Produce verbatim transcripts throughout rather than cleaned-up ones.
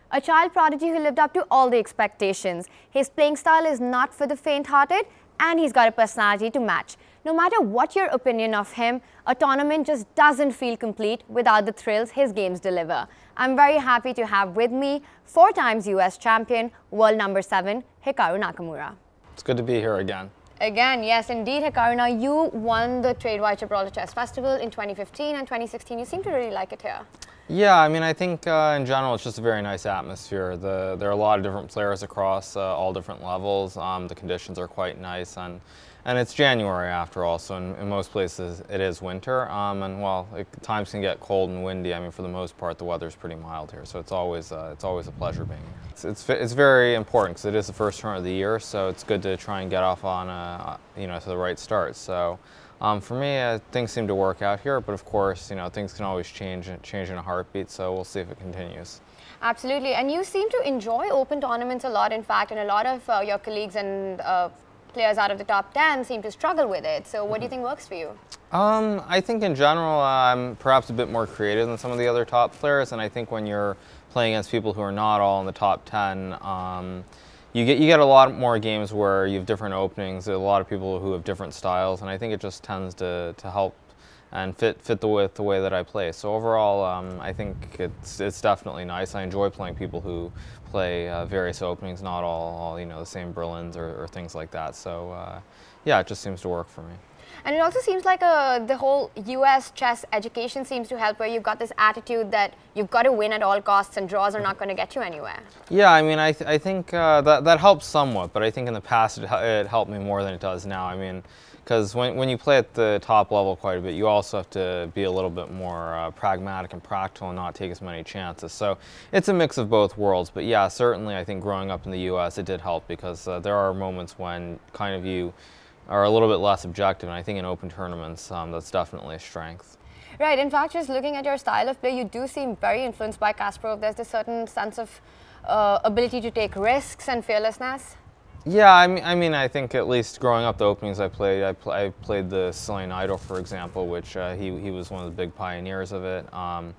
A child prodigy who lived up to all the expectations. His playing style is not for the faint-hearted, and he's got a personality to match. No matter what your opinion of him, a tournament just doesn't feel complete without the thrills his games deliver. I'm very happy to have with me four times U S champion, world number seven, Hikaru Nakamura. It's good to be here again. Again, yes, indeed, Hikaru. Now, you won the Tradewide Gibraltar Chess Festival in twenty fifteen and twenty sixteen. You seem to really like it here. Yeah, I mean, I think uh, in general it's just a very nice atmosphere. The, there are a lot of different players across uh, all different levels. Um, the conditions are quite nice, and and it's January after all, so in, in most places it is winter. Um, and while it, times can get cold and windy, I mean, for the most part the weather's pretty mild here, so it's always uh, it's always a pleasure being here. It's it's, it's very important because it is the first tournament of the year, so it's good to try and get off on a you know to the right start. So. Um, for me, uh, things seem to work out here, but of course, you know, things can always change, change in a heartbeat, so we'll see if it continues. Absolutely, and you seem to enjoy open tournaments a lot, in fact, and a lot of uh, your colleagues and uh, players out of the top ten seem to struggle with it. So what do you think works for you? Um, I think in general, uh, I'm perhaps a bit more creative than some of the other top players, and I think when you're playing against people who are not all in the top ten, um, You get, you get a lot more games where you have different openings, a lot of people who have different styles, and I think it just tends to, to help and fit, fit the, with the way that I play. So overall, um, I think it's, it's definitely nice. I enjoy playing people who play uh, various openings, not all, all you know, the same Berlins or, or things like that. So uh, yeah, it just seems to work for me. And it also seems like uh, the whole U S chess education seems to help, where you've got this attitude that you've got to win at all costs and draws are not going to get you anywhere. Yeah, I mean, I, th I think uh, that, that helps somewhat, but I think in the past it, it helped me more than it does now. I mean, because when, when you play at the top level quite a bit, you also have to be a little bit more uh, pragmatic and practical and not take as many chances. So it's a mix of both worlds, but yeah, certainly I think growing up in the U S it did help, because uh, there are moments when kind of you are a little bit less objective, and I think in open tournaments um, that's definitely a strength. Right, in fact, just looking at your style of play, you do seem very influenced by Kasparov. There's this certain sense of uh, ability to take risks and fearlessness. Yeah, I mean, I mean, I think at least growing up, the openings I played, I, pl I played the Sicilian Idol, for example, which uh, he, he was one of the big pioneers of it. Um,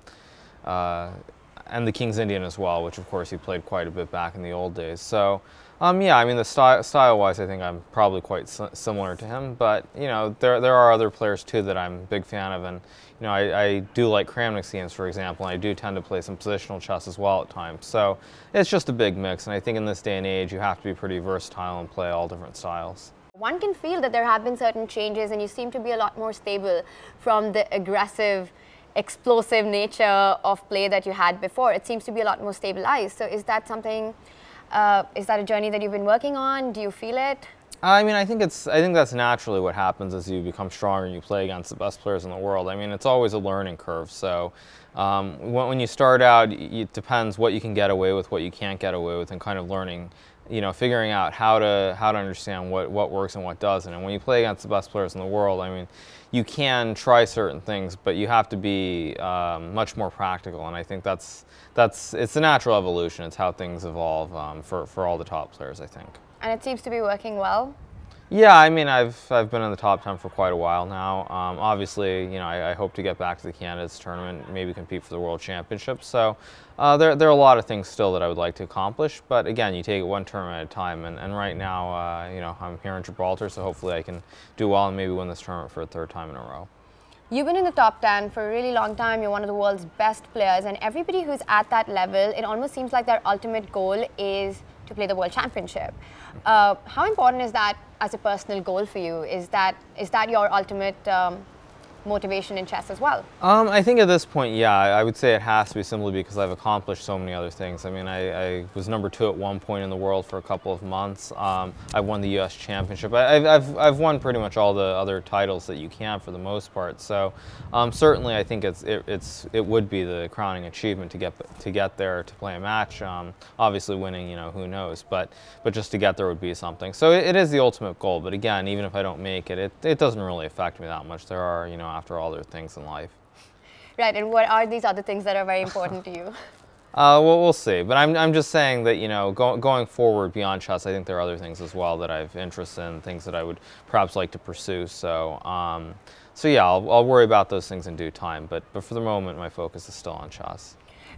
uh, and the King's Indian as well, which of course he played quite a bit back in the old days. So, um, yeah, I mean, the style, style-wise, I think I'm probably quite si similar to him. But you know, there there are other players too that I'm a big fan of, and you know, I, I do like Kramnik's games, for example, and I do tend to play some positional chess as well at times. So it's just a big mix, and I think in this day and age, you have to be pretty versatile and play all different styles. One can feel that there have been certain changes, and you seem to be a lot more stable from the aggressive, explosive nature of play that you had before. It seems to be a lot more stabilized. So is that something, uh, is that a journey that you've been working on? Do you feel it? I mean, I think it's, I think that's naturally what happens as you become stronger and you play against the best players in the world. I mean, it's always a learning curve. So um, when, when you start out, it depends what you can get away with, what you can't get away with, and kind of learning, you know, figuring out how to, how to understand what, what works and what doesn't. And when you play against the best players in the world, I mean, you can try certain things, but you have to be um, much more practical. And I think that's, that's, it's a natural evolution. It's how things evolve um, for, for all the top players, I think. And it seems to be working well? Yeah, I mean, I've, I've been in the top ten for quite a while now. Um, obviously, you know, I, I hope to get back to the Candidates Tournament, maybe compete for the World Championship. So uh, there, there are a lot of things still that I would like to accomplish. But again, you take it one tournament at a time. And, and right now, uh, you know, I'm here in Gibraltar, so hopefully I can do well and maybe win this tournament for a third time in a row. You've been in the top ten for a really long time. You're one of the world's best players. And everybody who's at that level, it almost seems like their ultimate goal is to play the World Championship. Uh, how important is that as a personal goal for you? Is that, is that your ultimate um, motivation in chess as well? Um, I think at this point, yeah, I would say it has to be simply because I've accomplished so many other things. I mean, I, I was number two at one point in the world for a couple of months. Um, I won the U S Championship. I, I've, I've, I've won pretty much all the other titles that you can for the most part. So um, certainly I think it's, it, it's, it would be the crowning achievement to get, to get there to play a match. Um, obviously winning, you know, who knows, but, but just to get there would be something. So it, it is the ultimate goal, but again, even if I don't make it, it, it doesn't really affect me that much. There are, you know, after all, there are things in life. Right, and what are these other things that are very important to you? Uh, well, we'll see. But I'm, I'm just saying that, you know, go, going forward beyond chess, I think there are other things as well that I've interest in, things that I would perhaps like to pursue. So, um, so yeah, I'll, I'll worry about those things in due time. But, but for the moment, my focus is still on chess.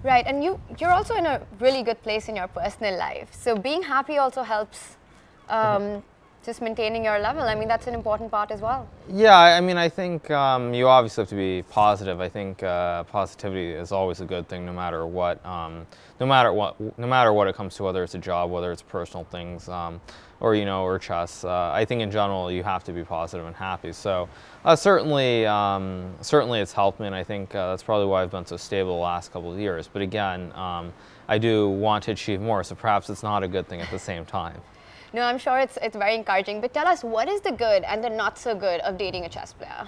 Right, and you, you're also in a really good place in your personal life. So being happy also helps um, mm-hmm. just maintaining your level. I mean, that's an important part as well. Yeah, I mean, I think um, you obviously have to be positive. I think uh, positivity is always a good thing, no matter what, um, no matter what, no matter what it comes to, whether it's a job, whether it's personal things, um, or you know, or chess. Uh, I think in general you have to be positive and happy. So uh, certainly, um, certainly it's helped me, and I think uh, that's probably why I've been so stable the last couple of years. But again, um, I do want to achieve more, so perhaps it's not a good thing at the same time. No, I'm sure it's, it's very encouraging. But tell us, what is the good and the not so good of dating a chess player?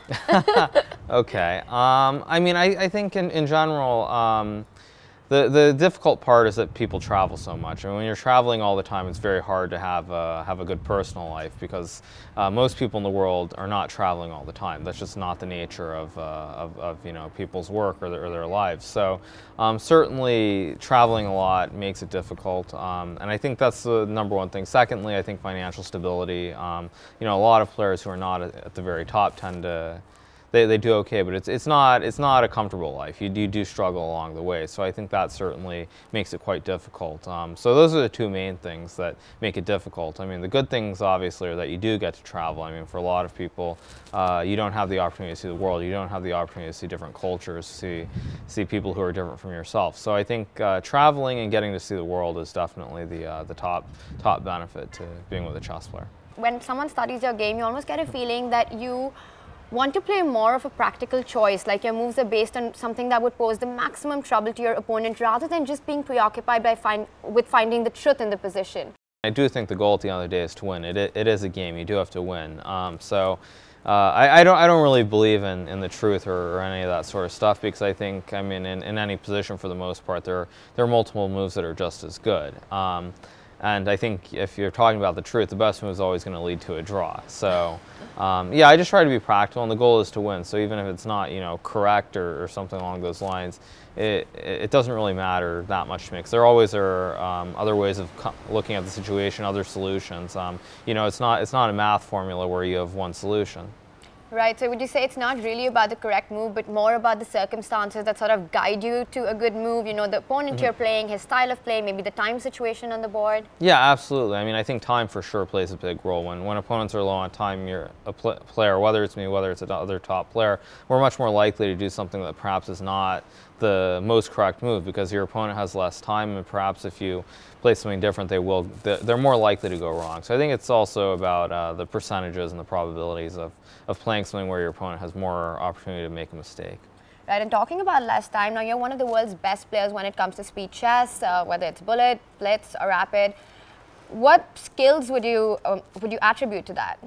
Okay. Um, I mean, I, I think in, in general, um, the, the difficult part is that people travel so much. I mean, when you're traveling all the time, it's very hard to have a, have a good personal life, because uh, most people in the world are not traveling all the time. That's just not the nature of, uh, of, of you know, people's work or their, or their lives. So um, certainly traveling a lot makes it difficult, um, and I think that's the number one thing. Secondly, I think financial stability. Um, you know, a lot of players who are not at, at the very top tend to They, they do okay, but it's, it's, not, it's not a comfortable life. You do, you do struggle along the way, so I think that certainly makes it quite difficult. Um, so those are the two main things that make it difficult. I mean, the good things, obviously, are that you do get to travel. I mean, for a lot of people, uh, you don't have the opportunity to see the world. You don't have the opportunity to see different cultures, see, see people who are different from yourself. So I think uh, traveling and getting to see the world is definitely the, uh, the top, top benefit to being with a chess player. When someone studies your game, you almost get a feeling that you want to play more of a practical choice, like your moves are based on something that would pose the maximum trouble to your opponent, rather than just being preoccupied by find, with finding the truth in the position. I do think the goal at the end of the day is to win. It, it, it is a game. You do have to win. Um, so uh, I, I, don't, I don't really believe in, in the truth or, or any of that sort of stuff, because I think, I mean, in, in any position for the most part, there, there are multiple moves that are just as good. Um, And I think if you're talking about the truth, the best move is always going to lead to a draw. So, um, yeah, I just try to be practical, and the goal is to win. So even if it's not, you know, correct or, or something along those lines, it, it doesn't really matter that much to me, because there always are um, other ways of looking at the situation, other solutions. Um, you know, it's not, it's not a math formula where you have one solution. Right, so would you say it's not really about the correct move, but more about the circumstances that sort of guide you to a good move? You know, the opponent mm-hmm. you're playing, his style of play, maybe the time situation on the board? Yeah, absolutely. I mean, I think time for sure plays a big role. When, when opponents are low on time, you're a pl player, whether it's me, whether it's another top player, we're much more likely to do something that perhaps is not the most correct move, because your opponent has less time, and perhaps if you play something different, they will, they're more likely to go wrong. So I think it's also about uh, the percentages and the probabilities of, of playing something where your opponent has more opportunity to make a mistake. Right, and talking about less time, now you're one of the world's best players when it comes to speed chess, uh, whether it's bullet, blitz, or rapid. What skills would you, um, would you attribute to that?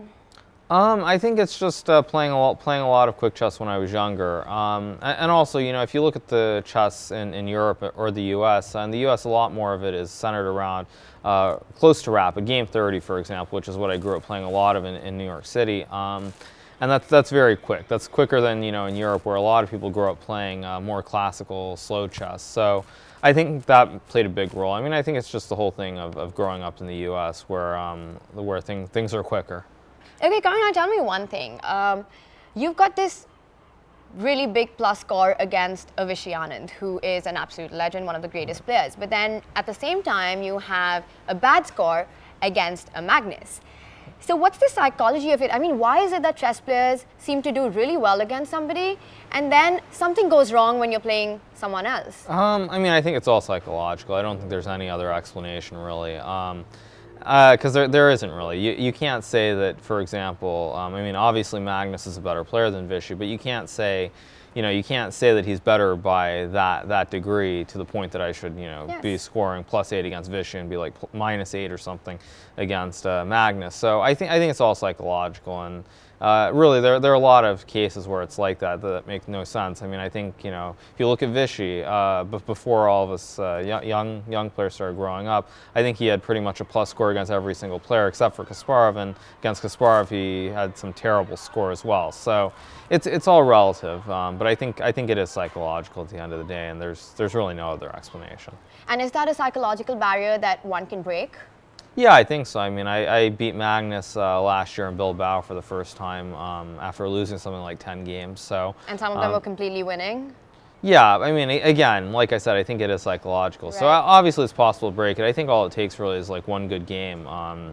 Um, I think it's just uh, playing a lot, playing a lot of quick chess when I was younger, um, and, and also, you know, if you look at the chess in, in Europe or the U S, in the U S a lot more of it is centered around uh, close to rapid, game thirty, for example, which is what I grew up playing a lot of in, in New York City, um, and that's that's very quick. That's quicker than, you know, in Europe, where a lot of people grow up playing uh, more classical, slow chess. So I think that played a big role. I mean, I think it's just the whole thing of, of growing up in the U S, where um, where thing, things are quicker. Okay, Karan, now tell me one thing. Um, you've got this really big plus score against Avishai Anand, who is an absolute legend, one of the greatest players. But then at the same time, you have a bad score against a Magnus. So what's the psychology of it? I mean, why is it that chess players seem to do really well against somebody, and then something goes wrong when you're playing someone else? Um, I mean, I think it's all psychological. I don't think there's any other explanation, really. Um, Because uh, there, there isn't really. You, you can't say that, for example, um, I mean, obviously Magnus is a better player than Vishy, but you can't say, you know, you can't say that he's better by that, that degree to the point that I should, you know, yes. be scoring plus eight against Vishy and be like minus eight or something against uh, Magnus. So I think, I think it's all psychological, and Uh, really, there, there are a lot of cases where it's like that that make no sense. I mean, I think, you know, if you look at Vishy, uh, but before all of us uh, young young players started growing up, I think he had pretty much a plus score against every single player except for Kasparov, and against Kasparov he had some terrible score as well. So it's it's all relative, um, but I think I think it is psychological at the end of the day, and there's there's really no other explanation. And is that a psychological barrier that one can break? Yeah, I think so. I mean, I, I beat Magnus uh, last year in Bilbao for the first time um, after losing something like ten games. So. And some of them um, were completely winning? Yeah, I mean, a- again, like I said, I think it is psychological. So Right. o- obviously it's possible to break it. I think all it takes really is like one good game, um,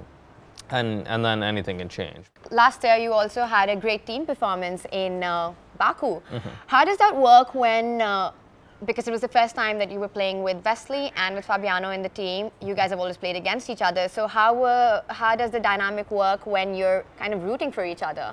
and and then anything can change. Last year, you also had a great team performance in uh, Baku. Mm-hmm. How does that work when, uh, because it was the first time that you were playing with Wesley and with Fabiano in the team, you guys have always played against each other. So how, uh, how does the dynamic work when you're kind of rooting for each other?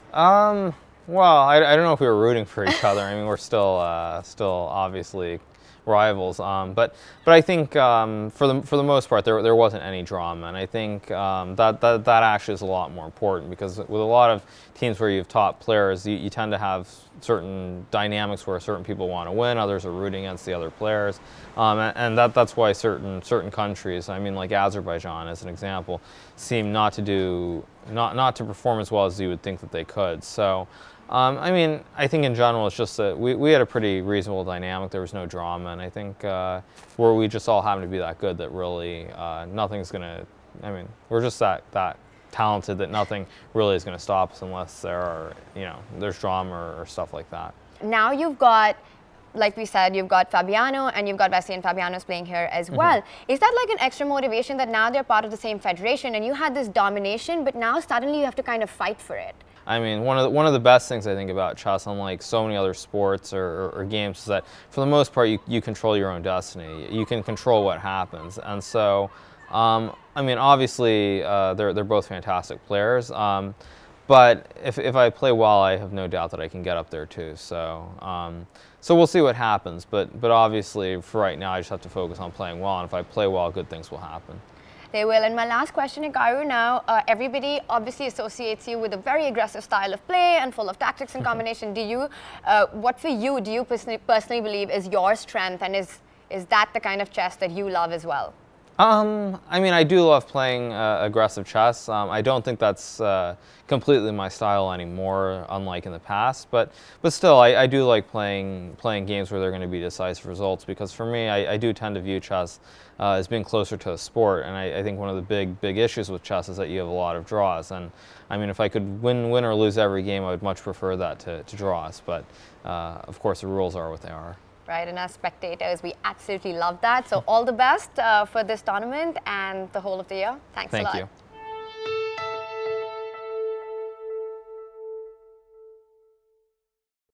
Um, well, I, I don't know if we were rooting for each other. I mean, we're still uh, still obviously rivals. Um, but but I think um, for the for the most part there there wasn't any drama, and I think um, that that that actually is a lot more important, because with a lot of teams where you have top players, you, you tend to have certain dynamics where certain people want to win, others are rooting against the other players, um, and, and that that's why certain certain countries, I mean, like Azerbaijan as an example, seem not to do not not to perform as well as you would think that they could. So. Um, I mean, I think in general it's just that we, we had a pretty reasonable dynamic. There was no drama, and I think uh, where we just all happen to be that good that really uh, nothing's gonna. I mean, we're just that that talented that nothing really is gonna stop us unless there are, you know, there's drama or, or stuff like that. Now you've got, like we said, you've got Fabiano and you've got Wesley and Fabiano's playing here as well. Mm-hmm. Is that like an extra motivation that now they're part of the same federation and you had this domination, but now suddenly you have to kind of fight for it? I mean, one of the, one of the best things I think about chess, unlike so many other sports or, or, or games, is that for the most part you, you control your own destiny. You can control what happens, and so um, I mean, obviously uh, they're they're both fantastic players. Um, but if if I play well, I have no doubt that I can get up there too. So um, so we'll see what happens. But but obviously for right now, I just have to focus on playing well, and if I play well, good things will happen. They will. And my last question, Hikaru, now, uh, everybody obviously associates you with a very aggressive style of play and full of tactics and combination. Do you, uh, what for you do you personally, personally believe is your strength, and is, is that the kind of chess that you love as well? Um, I mean, I do love playing uh, aggressive chess. Um, I don't think that's uh, completely my style anymore, unlike in the past. But but still, I, I do like playing playing games where they're going to be decisive results, because for me, I, I do tend to view chess uh, as being closer to a sport. And I, I think one of the big big issues with chess is that you have a lot of draws. And I mean, if I could win win or lose every game, I would much prefer that to, to draws. But uh, of course, the rules are what they are. Right, and as spectators, we absolutely love that. So all the best uh, for this tournament and the whole of the year. Thanks Thank a lot. you.